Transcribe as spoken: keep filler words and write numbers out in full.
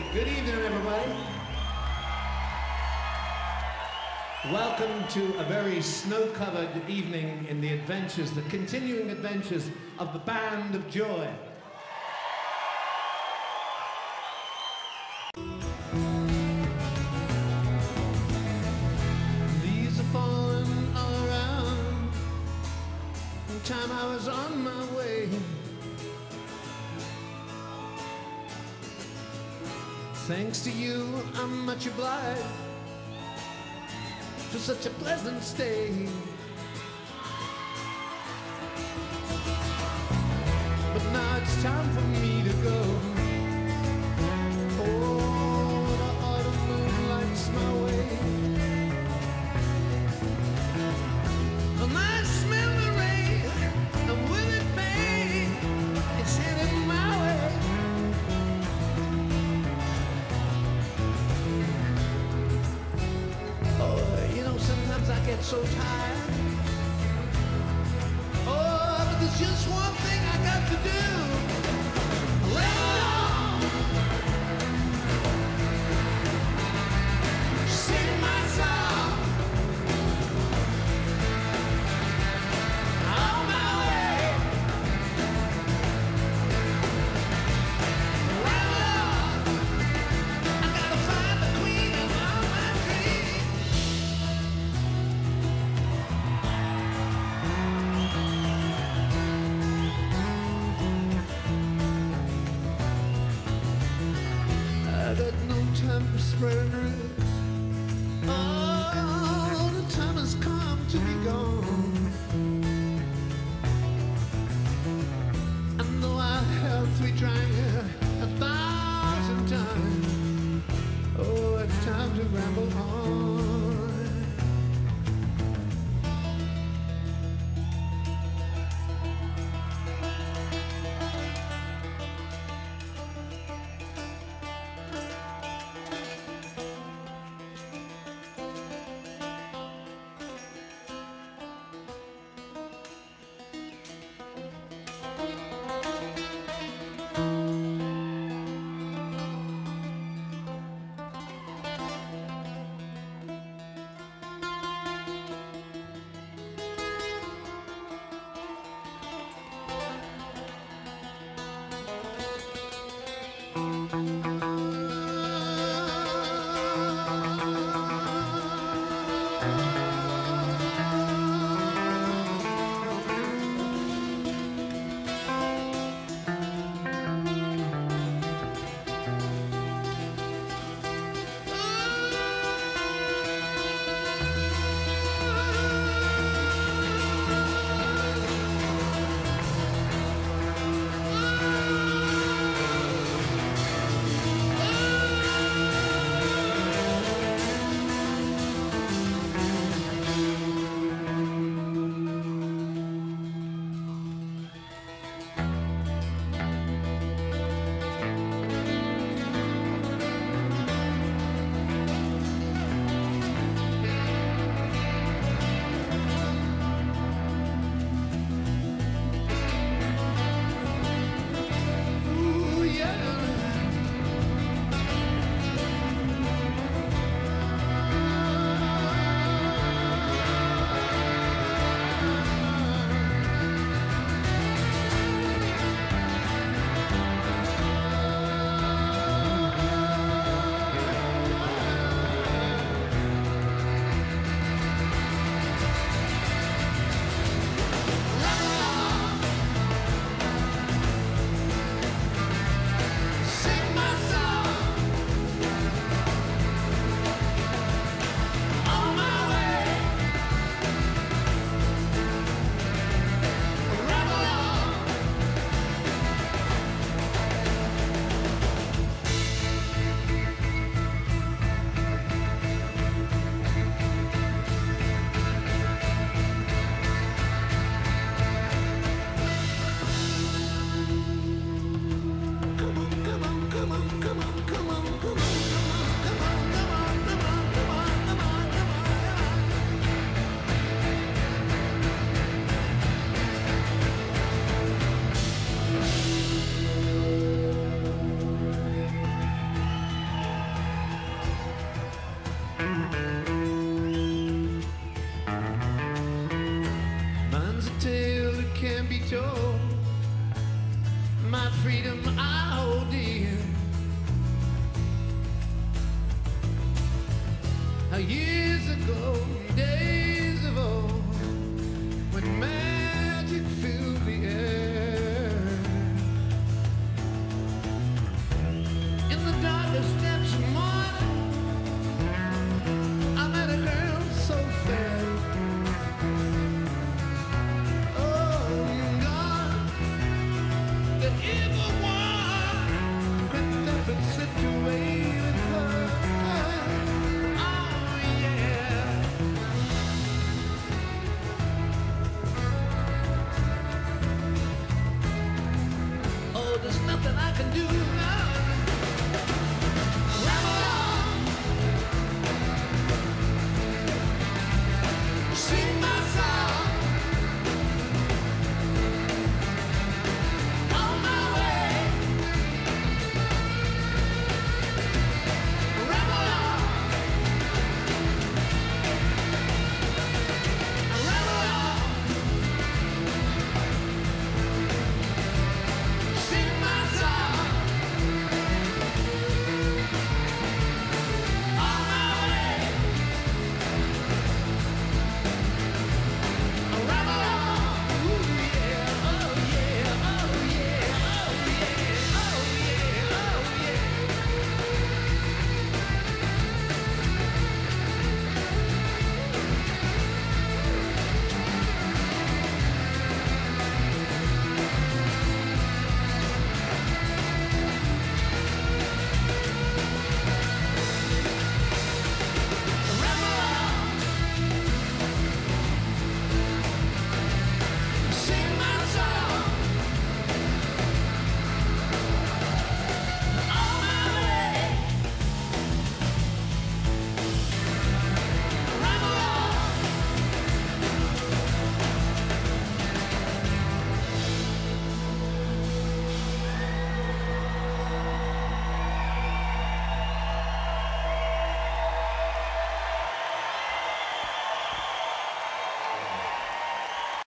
Good evening, everybody. Welcome to a very snow-covered evening in the adventures, the continuing adventures of the Band of Joy. Leaves are falling all around. One time I was on my way. Thanks to you, I'm much obliged for such a pleasant stay. But now it's time for me to go. Oh, the autumn moon lights my way. And I smell the rain, and with it, babe, it's heading my way. Sometimes I get so tired. Oh, but there's just one thing I got to do. Let on. Sing my song. On my way. Let on. I gotta find the queen of all my dreams. I got no time for spreading ribs. Oh, the time has come to be gone. I know I have to be trying a thousand times. Oh, it's time to ramble on. years ago.